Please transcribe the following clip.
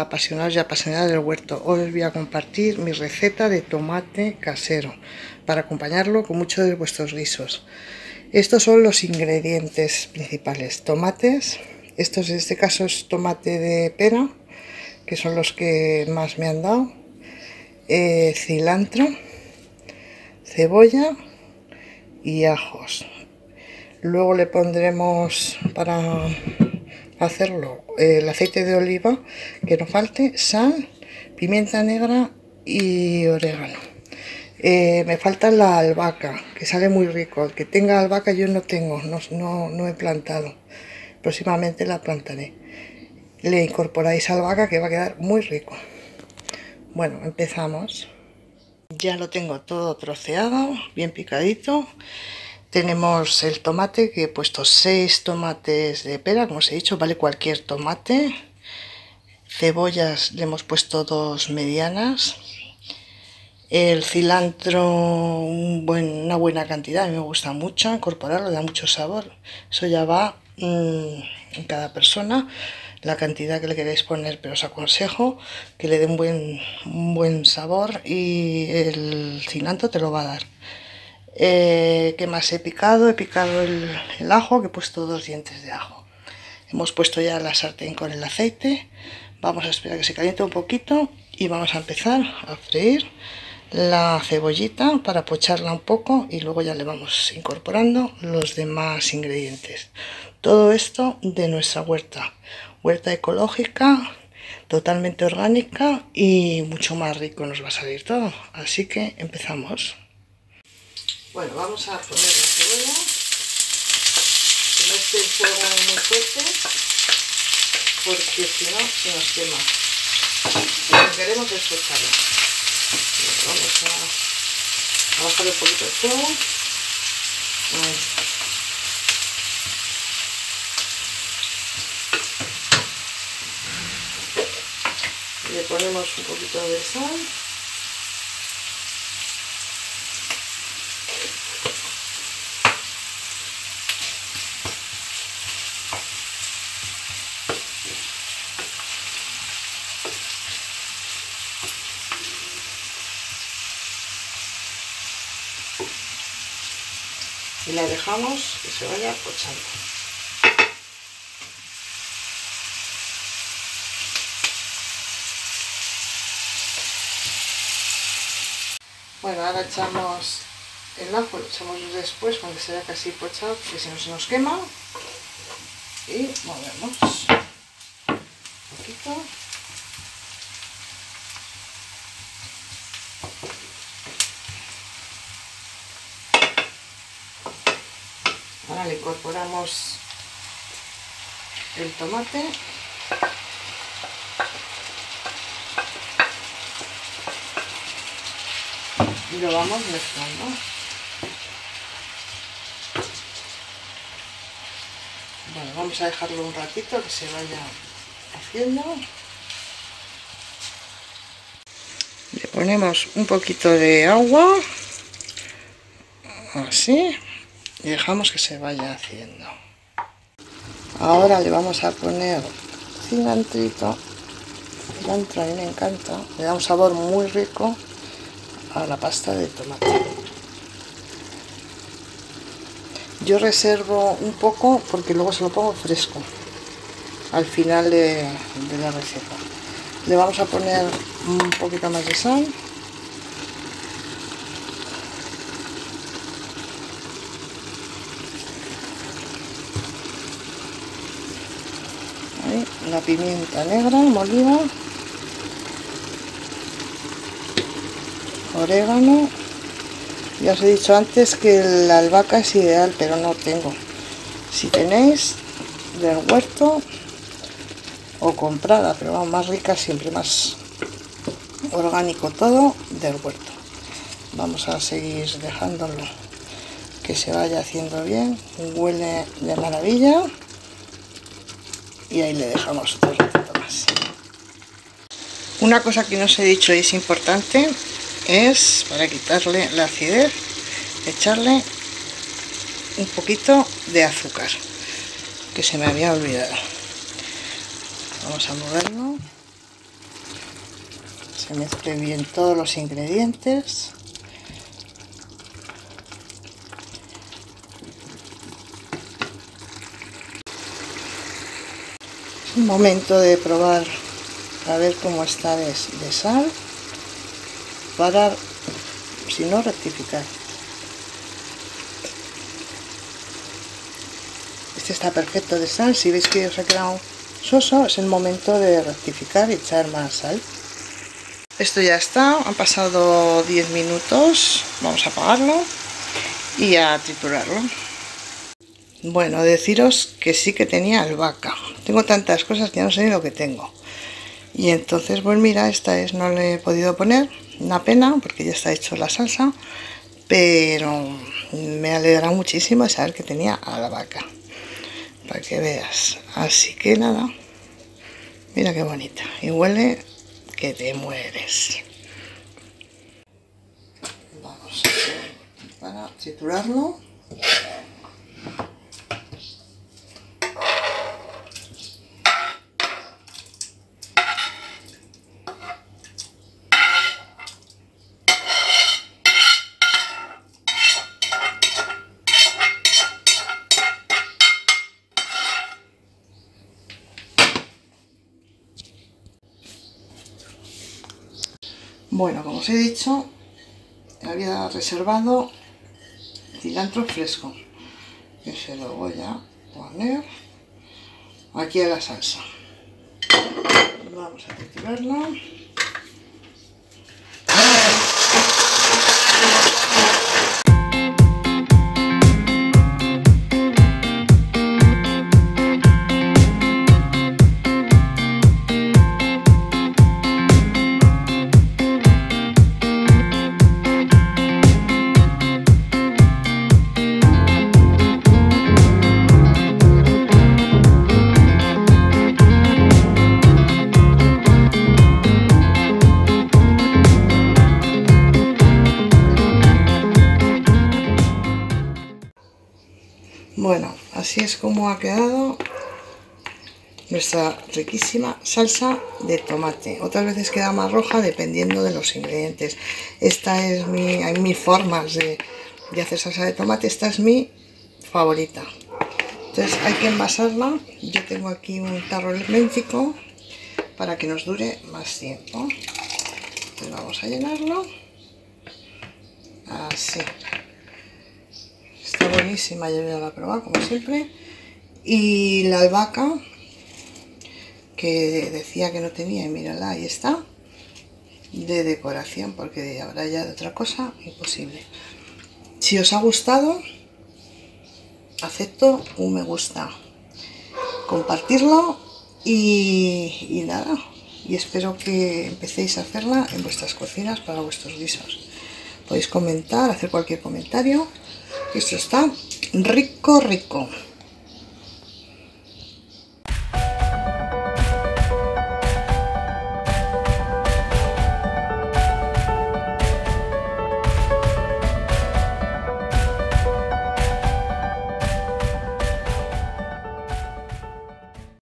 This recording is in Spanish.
apasionados y apasionadas del huerto. Hoy os voy a compartir mi receta de tomate casero para acompañarlo con muchos de vuestros guisos. Estos son los ingredientes principales: tomates, estos en este caso es tomate de pera, que son los que más me han dado, cilantro, cebolla y ajos. Luego le pondremos, para hacerlo, el aceite de oliva, que no falte, sal, pimienta negra y orégano. Me falta la albahaca, que sale muy rico. El que tenga albahaca yo no tengo, no he plantado. Próximamente la plantaré. Le incorporáis albahaca, que va a quedar muy rico. Bueno, empezamos. Ya lo tengo todo troceado, bien picadito. Tenemos el tomate, que he puesto 6 tomates de pera, como os he dicho, vale cualquier tomate. Cebollas le hemos puesto 2 medianas. El cilantro, una buena cantidad, a mí me gusta mucho incorporarlo, da mucho sabor. Eso ya va en cada persona, la cantidad que le queréis poner, pero os aconsejo que le dé un buen sabor y el cilantro te lo va a dar. ¿Qué más he picado? He picado el ajo, que he puesto 2 dientes de ajo. Hemos puesto ya la sartén con el aceite. Vamos a esperar que se caliente un poquito y vamos a empezar a freír la cebollita para pocharla un poco, y luego ya le vamos incorporando los demás ingredientes. Todo esto de nuestra huerta ecológica, totalmente orgánica, y mucho más rico nos va a salir todo. Así que empezamos. Bueno, vamos a poner la cebolla, que no esté el fuego muy fuerte, porque si no se nos quema. Lo que queremos es pocharla. Vamos a bajar un poquito el fuego. Ahí. Le ponemos un poquito de sal. Y la dejamos que se vaya pochando. Bueno, ahora echamos el ajo, lo echamos después cuando se vea casi pochado, porque si no se nos quema. Y movemos un poquito. Ahora le incorporamos el tomate. Y lo vamos mezclando. Bueno, vamos a dejarlo un ratito que se vaya haciendo. Le ponemos un poquito de agua, así, y dejamos que se vaya haciendo. Ahora le vamos a poner cilantrito. Cilantro a mí me encanta, le da un sabor muy rico a la pasta de tomate. Yo reservo un poco porque luego se lo pongo fresco al final de la receta. Le vamos a poner un poquito más de sal. Ahí, la pimienta negra molida, orégano. Ya os he dicho antes que la albahaca es ideal, pero no tengo. Si tenéis del huerto o comprada, pero vamos, más rica siempre, más orgánico todo del huerto. Vamos a seguir dejándolo que se vaya haciendo bien. Huele de maravilla. Y ahí le dejamos otro ratito más. Una cosa que no os he dicho y es importante es, para quitarle la acidez, echarle un poquito de azúcar, que se me había olvidado. Vamos a moverlo. se mezcle bien todos los ingredientes. Es un momento de probar a ver cómo está de sal, para, si no, rectificar. Este está perfecto de sal. Si veis que os ha quedado soso, es el momento de rectificar y echar más sal. Esto ya está, han pasado 10 minutos, vamos a apagarlo y a triturarlo. Bueno, deciros que sí que tenía albahaca. Tengo tantas cosas que ya no sé ni lo que tengo. Y entonces, pues mira, esta vez no le he podido poner, una pena, porque ya está hecho la salsa, pero me alegra muchísimo saber que tenía albahaca, para que veas. Así que nada, mira qué bonita, y huele que te mueres. Vamos a hacer para triturarlo. Bueno, como os he dicho, había reservado cilantro fresco, que se lo voy a poner aquí a la salsa. Vamos a triturarla. Bueno, así es como ha quedado nuestra riquísima salsa de tomate. Otras veces queda más roja dependiendo de los ingredientes. Esta es hay mil formas de hacer salsa de tomate. Esta es mi favorita. Entonces hay que envasarla. Yo tengo aquí un tarro hermético para que nos dure más tiempo. Entonces vamos a llenarlo así. Está buenísima, yo ya la he probado como siempre. Y la albahaca, que decía que no tenía, y mírala, ahí está, de decoración, porque ahora ya de otra cosa, imposible. Si os ha gustado, acepto un me gusta, compartirlo y nada. Y espero que empecéis a hacerla en vuestras cocinas para vuestros guisos. Podéis comentar, hacer cualquier comentario. Esto está rico, rico.